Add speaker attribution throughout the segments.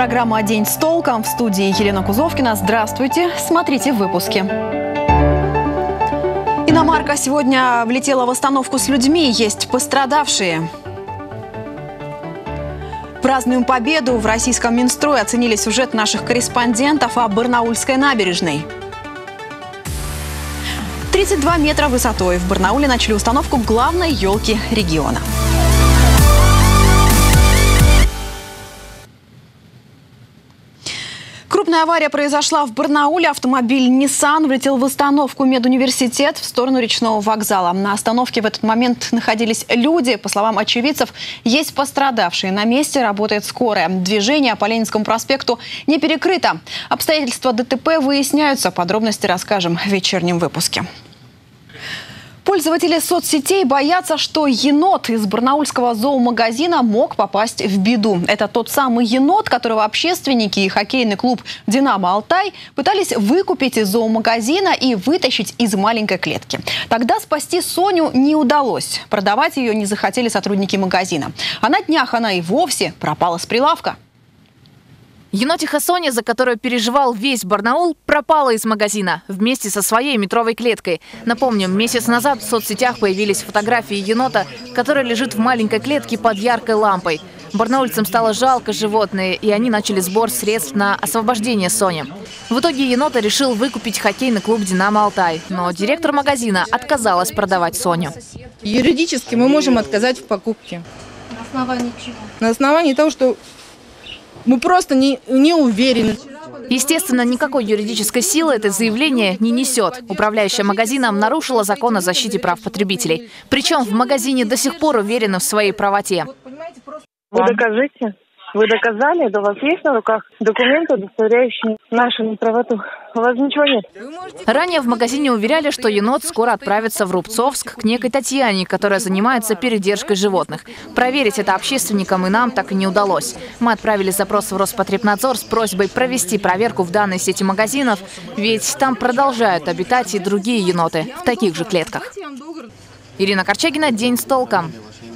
Speaker 1: Программа «День с толком». В студии Елена Кузовкина. Здравствуйте. Смотрите в выпуске. Иномарка сегодня влетела в остановку с людьми. Есть пострадавшие. Празднуем победу. В российском Минстрое оценили сюжет наших корреспондентов о Барнаульской набережной. 32 метра высотой. В Барнауле начали установку главной елки региона. Крупная авария произошла в Барнауле. Автомобиль Nissan влетел в остановку Медуниверситет в сторону речного вокзала. На остановке в этот момент находились люди. По словам очевидцев, есть пострадавшие. На месте работает скорая. Движение по Ленинскому проспекту не перекрыто. Обстоятельства ДТП выясняются. Подробности расскажем в вечернем выпуске. Пользователи соцсетей боятся, что енот из барнаульского зоомагазина мог попасть в беду. Это тот самый енот, которого общественники и хоккейный клуб «Динамо Алтай» пытались выкупить из зоомагазина и вытащить из маленькой клетки. Тогда спасти Соню не удалось. Продавать ее не захотели сотрудники магазина. А на днях она и вовсе пропала с прилавка.
Speaker 2: Енотиха Соня, за которую переживал весь Барнаул, пропала из магазина вместе со своей метровой клеткой. Напомним, месяц назад в соцсетях появились фотографии енота, который лежит в маленькой клетке под яркой лампой. Барнаульцам стало жалко животное, и они начали сбор средств на освобождение Сони. В итоге енота решил выкупить хоккейный клуб «Динамо Алтай». Но директор магазина отказалась продавать Соню.
Speaker 3: Юридически мы можем отказать в покупке.
Speaker 4: На основании чего?
Speaker 3: На основании того, что мы просто не уверены.
Speaker 2: Естественно, никакой юридической силы это заявление не несет. Управляющая магазином нарушила закон о защите прав потребителей. Причем в магазине до сих пор уверены в своей правоте.
Speaker 5: Вы докажите. Вы доказали, да у вас есть на руках документы, удостоверяющие нашу неправоту? У вас ничего нет?
Speaker 2: Ранее в магазине уверяли, что енот скоро отправится в Рубцовск к некой Татьяне, которая занимается передержкой животных. Проверить это общественникам и нам так и не удалось. Мы отправили запрос в Роспотребнадзор с просьбой провести проверку в данной сети магазинов, ведь там продолжают обитать и другие еноты в таких же клетках. Ирина Корчагина, «День с толком».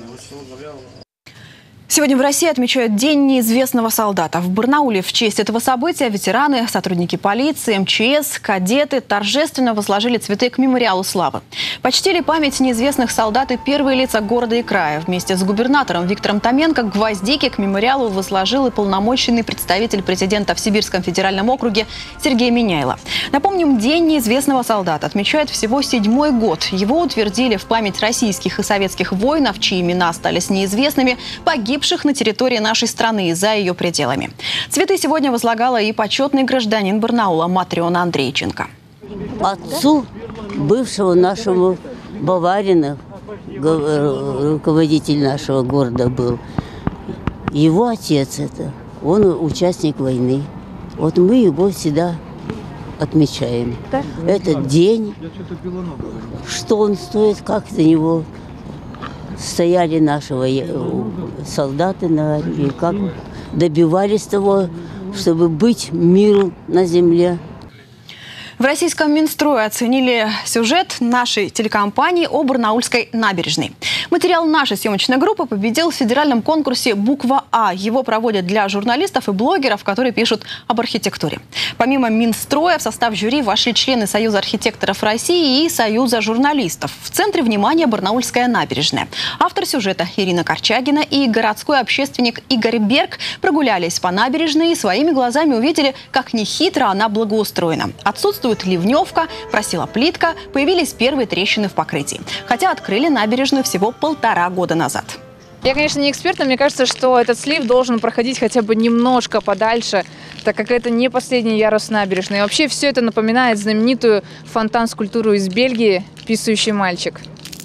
Speaker 1: Сегодня в России отмечают День неизвестного солдата. В Барнауле в честь этого события ветераны, сотрудники полиции, МЧС, кадеты торжественно возложили цветы к мемориалу славы. Почтили память неизвестных солдат и первые лица города и края. Вместе с губернатором Виктором Томенко гвоздики к мемориалу возложил и полномоченный представитель президента в Сибирском федеральном округе Сергей Миняйло. Напомним, День неизвестного солдата отмечает всего 7-й год. Его утвердили в память российских и советских воинов, чьи имена остались неизвестными, погибших на территории нашей страны и за ее пределами. Цветы сегодня возлагала и почетный гражданин Барнаула Матрена Андрейченко.
Speaker 6: Отцу бывшего нашего Баварина, руководитель нашего города был, его отец это, он участник войны. Вот мы его всегда отмечаем. Этот день, что он стоит, как за него стояли нашего солдаты на армии, как добивались того, чтобы быть миру на земле.
Speaker 1: В российском Минстрое оценили сюжет нашей телекомпании о Барнаульской набережной. Материал нашей съемочной группы победил в федеральном конкурсе «Буква А». Его проводят для журналистов и блогеров, которые пишут об архитектуре. Помимо Минстроя в состав жюри вошли члены Союза архитекторов России и Союза журналистов. В центре внимания Барнаульская набережная. Автор сюжета Ирина Корчагина и городской общественник Игорь Берг прогулялись по набережной и своими глазами увидели, как нехитро она благоустроена. Отсутствует ливневка, просела плитка, появились первые трещины в покрытии. Хотя открыли набережную всего 1,5 года назад.
Speaker 7: Я, конечно, не эксперт, но мне кажется, что этот слив должен проходить хотя бы немножко подальше, так как это не последний ярус набережной. И вообще все это напоминает знаменитую фонтан-скульптуру из Бельгии «Писающий мальчик».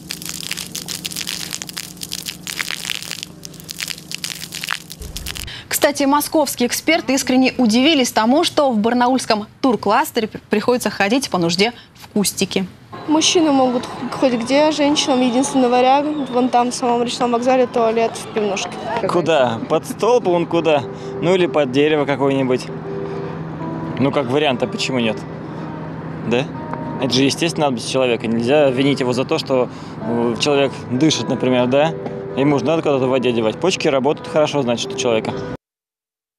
Speaker 1: Кстати, московские эксперты искренне удивились тому, что в барнаульском туркластере приходится ходить по нужде в кустики.
Speaker 8: Мужчины могут хоть где, женщинам единственный вариант, вон там в самом речном вокзале туалет в пивнушке.
Speaker 9: Куда? Под столб вон куда? Ну или под дерево какое-нибудь. Ну как вариант, а почему нет? Да? Это же естественно надобность человека. Нельзя винить его за то, что человек дышит, например, да? Ему же надо куда-то в воде девать. Почки работают хорошо, значит, у человека.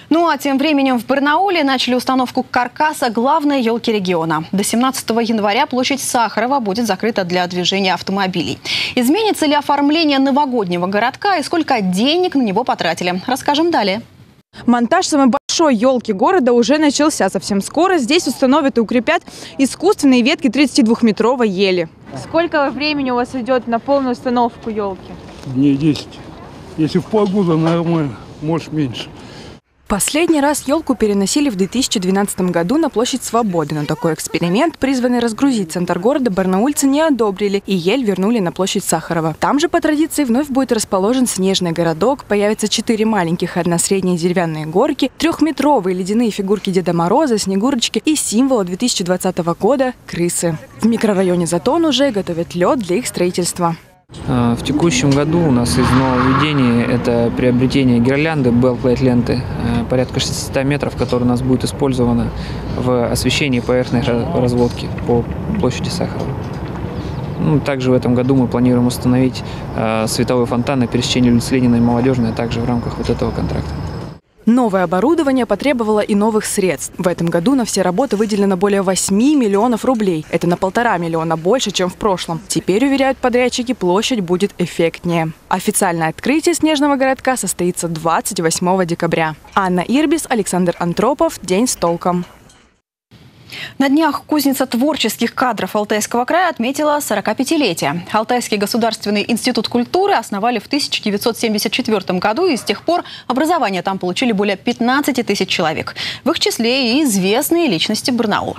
Speaker 1: Ну а тем временем в Барнауле начали установку каркаса главной елки региона. До 17 января площадь Сахарова будет закрыта для движения автомобилей. Изменится ли оформление новогоднего городка и сколько денег на него потратили? Расскажем далее.
Speaker 3: Монтаж самой большой елки города уже начался. Совсем скоро здесь установят и укрепят искусственные ветки 32-метровой ели. Сколько времени у вас идет на полную установку елки?
Speaker 4: Дней 10. Если в погоду нормально, может меньше.
Speaker 3: Последний раз елку переносили в 2012 году на площадь Свободы. Но такой эксперимент, призванный разгрузить центр города, барнаульцы не одобрили и ель вернули на площадь Сахарова. Там же по традиции вновь будет расположен снежный городок, появятся 4 маленьких и 1 средние деревянные горки, 3-метровые ледяные фигурки Деда Мороза, Снегурочки и символа 2020 года – крысы. В микрорайоне Затон уже готовят лед для их строительства.
Speaker 10: В текущем году у нас из нововведений это приобретение гирлянды, белплейт ленты, порядка 600 метров, которая у нас будет использована в освещении поверхностной разводки по площади Сахарова. Также в этом году мы планируем установить световой фонтан на пересечении улиц Ленина и Молодежной, а также в рамках вот этого контракта.
Speaker 3: Новое оборудование потребовало и новых средств. В этом году на все работы выделено более 8 миллионов рублей. Это на 1,5 миллиона больше, чем в прошлом. Теперь, уверяют подрядчики, площадь будет эффектнее. Официальное открытие снежного городка состоится 28 декабря. Анна Ирбис, Александр Антропов. День с толком.
Speaker 1: На днях кузница творческих кадров Алтайского края отметила 45-летие. Алтайский государственный институт культуры основали в 1974 году, и с тех пор образование там получили более 15 тысяч человек. В их числе и известные личности Барнаула.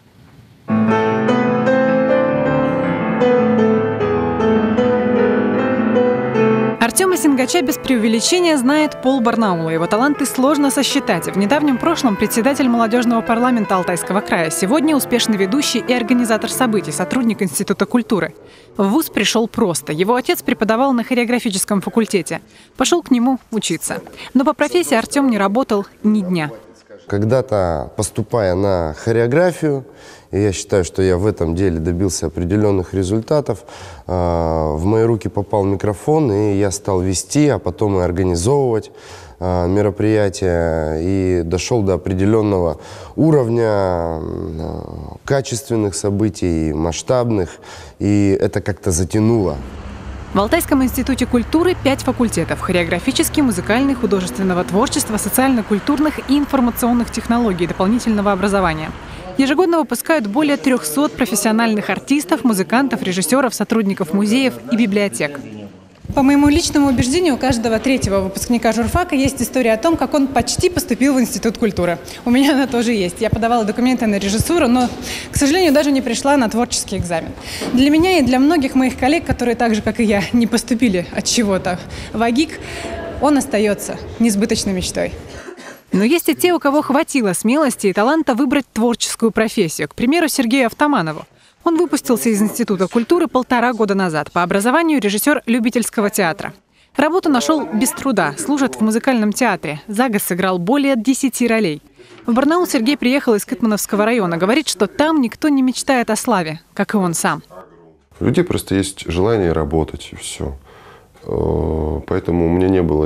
Speaker 11: Артема Сингача без преувеличения знает пол Барнаула. Его таланты сложно сосчитать. В недавнем прошлом председатель молодежного парламента Алтайского края. Сегодня успешный ведущий и организатор событий, сотрудник Института культуры. В вуз пришел просто. Его отец преподавал на хореографическом факультете. Пошел к нему учиться. Но по профессии Артем не работал ни дня.
Speaker 12: Когда-то, поступая на хореографию, и я считаю, что я в этом деле добился определенных результатов, в мои руки попал микрофон, и я стал вести, а потом и организовывать мероприятия, и дошел до определенного уровня качественных событий, масштабных, и это как-то затянуло.
Speaker 11: В Алтайском институте культуры 5 факультетов – хореографический, музыкальный, художественного творчества, социально-культурных и информационных технологий, дополнительного образования. Ежегодно выпускают более 300 профессиональных артистов, музыкантов, режиссеров, сотрудников музеев и библиотек. По моему личному убеждению, у каждого 3-го выпускника журфака есть история о том, как он почти поступил в Институт культуры. У меня она тоже есть. Я подавала документы на режиссуру, но, к сожалению, даже не пришла на творческий экзамен. Для меня и для многих моих коллег, которые так же, как и я, не поступили от чего-то в АГИК, он остается несбыточной мечтой. Но есть и те, у кого хватило смелости и таланта выбрать творческую профессию. К примеру, Сергею Автоманову. Он выпустился из Института культуры 1,5 года назад. По образованию режиссер любительского театра. Работу нашел без труда. Служит в музыкальном театре. За год сыграл более 10 ролей. В Барнаул Сергей приехал из Кытмановского района. Говорит, что там никто не мечтает о славе, как и он сам.
Speaker 13: У людей просто есть желание работать, и все. Поэтому у меня не было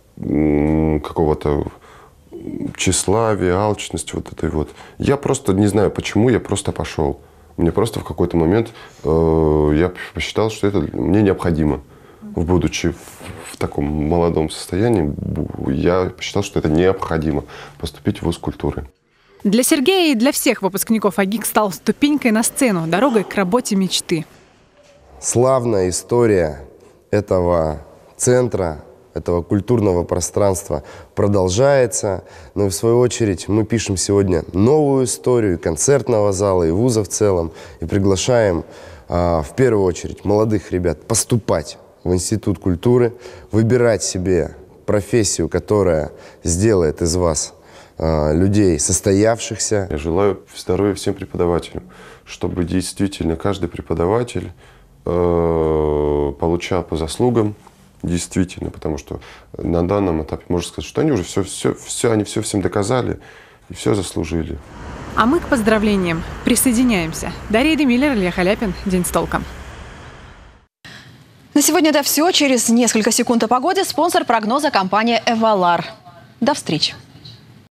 Speaker 13: какого-то тщеславия, алчности вот этой вот. Я просто не знаю, почему, я просто пошел. Мне просто в какой-то момент я посчитал, что это мне необходимо. Будучи в таком молодом состоянии, я посчитал, что это необходимо поступить в вуз культуры.
Speaker 11: Для Сергея и для всех выпускников АГИК стал ступенькой на сцену, дорогой к работе мечты.
Speaker 12: Славная история этого центра, этого культурного пространства продолжается. Но в свою очередь мы пишем сегодня новую историю концертного зала и вуза в целом. И приглашаем в первую очередь молодых ребят поступать в Институт культуры, выбирать себе профессию, которая сделает из вас людей состоявшихся.
Speaker 13: Я желаю здоровья всем преподавателям, чтобы действительно каждый преподаватель получал по заслугам. Действительно, потому что на данном этапе можно сказать, что они уже все всем доказали и все заслужили.
Speaker 11: А мы к поздравлениям присоединяемся. Дарья Демиллер, Илья Халяпин. День с толком.
Speaker 1: На сегодня это все. Через несколько секунд о погоде. Спонсор прогноза — компания «Эвалар». До встречи.